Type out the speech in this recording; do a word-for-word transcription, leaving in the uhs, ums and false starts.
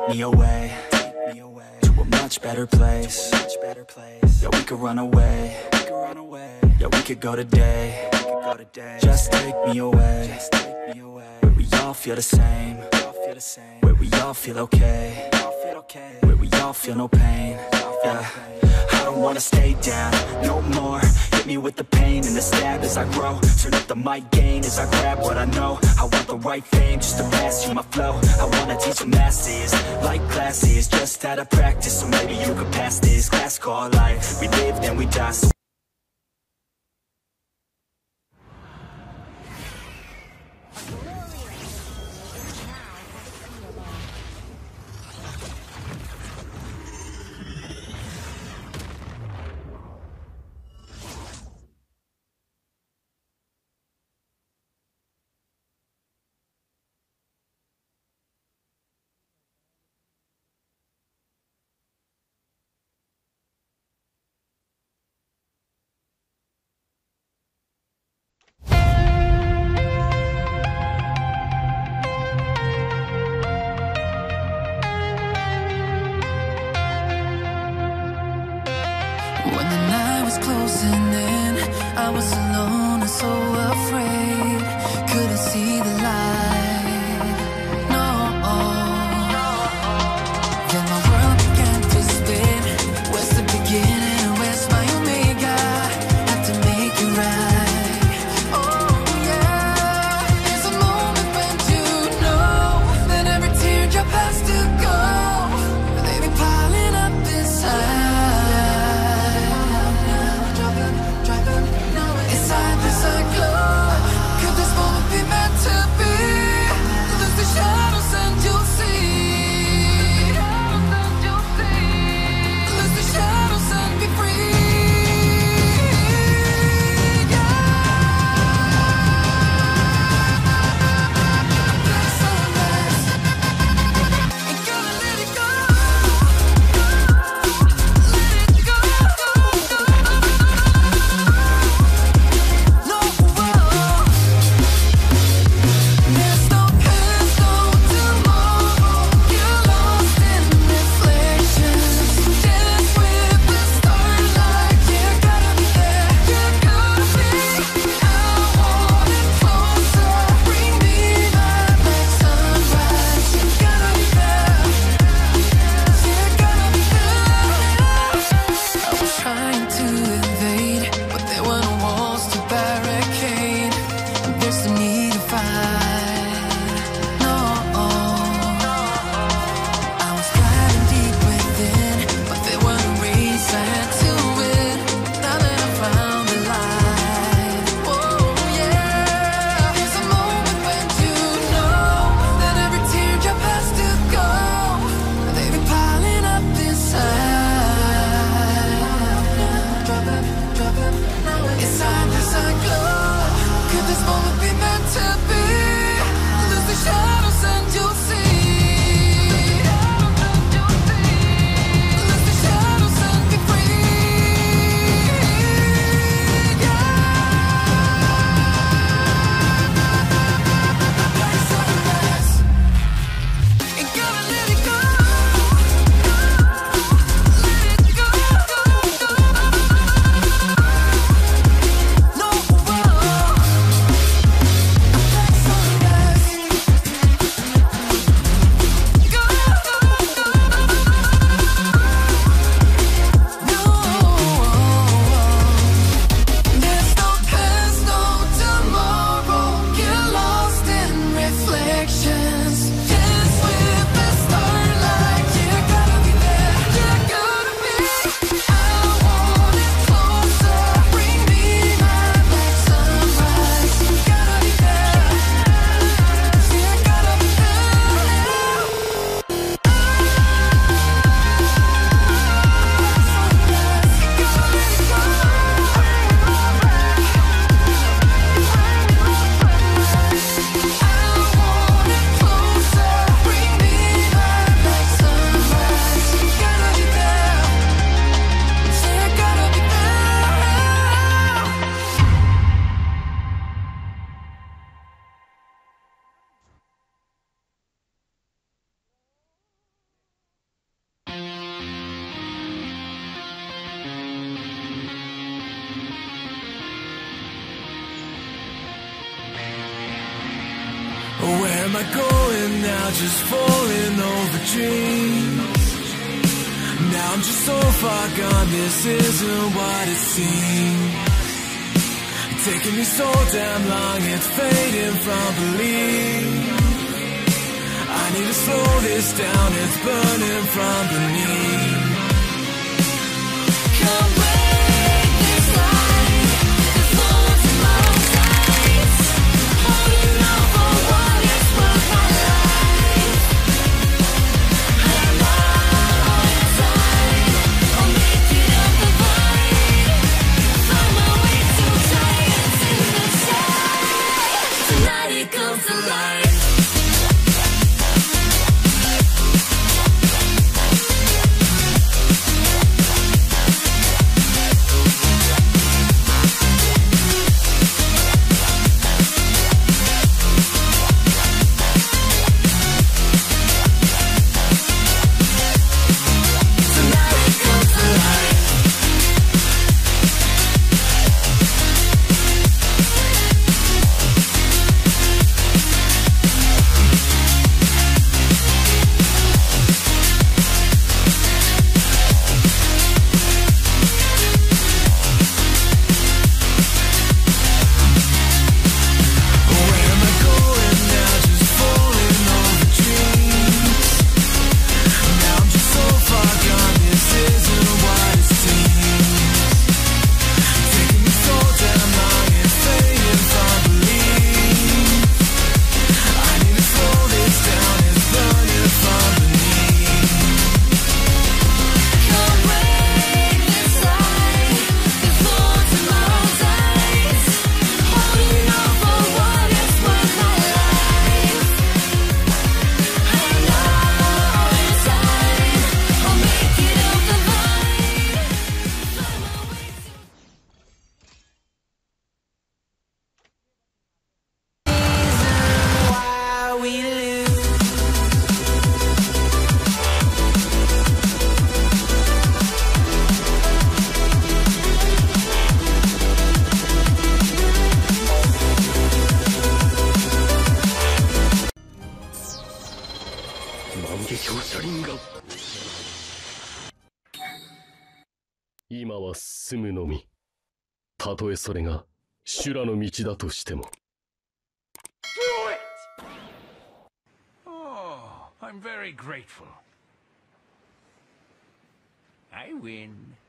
me away to a much better place. Yeah, we could run away. Yeah, we could go today. Just take me away where we all feel the same, where we all feel okay, where we all feel no pain. Yeah, I don't wanna stay down no more. Hit me with the pain and the stab as I grow. Turn up the mic gain as I grab what I know. I want the right fame just to pass you my flow. I wanna teach the masses like classes, just out of practice, so maybe you could pass this class called life. We live then we die, so when the night was closing in, I was alone and so afraid. Couldn't see the light, no. Then my world began to spin. Where's the beginning and where's my omega? Had to make it right. Oh yeah, there's a moment when you know that every teardrop has to go. They be piling up inside. Inside this glow, could this moment be meant to be? am I going now? Just falling over dreams. Now I'm just so far gone, this isn't what it seems. Taking me so damn long, it's fading from belief. I need to slow this down, it's burning from beneath. Come break this line, this flows in my own sights. Holding on for what is worth my life. I'm all inside, I'll make it up the void. Find my way to giants in the sky. Tonight it comes to life. 今は進むのみ。たとえそれが修羅の道だとしても。 Do it! Oh, I'm very grateful. I win.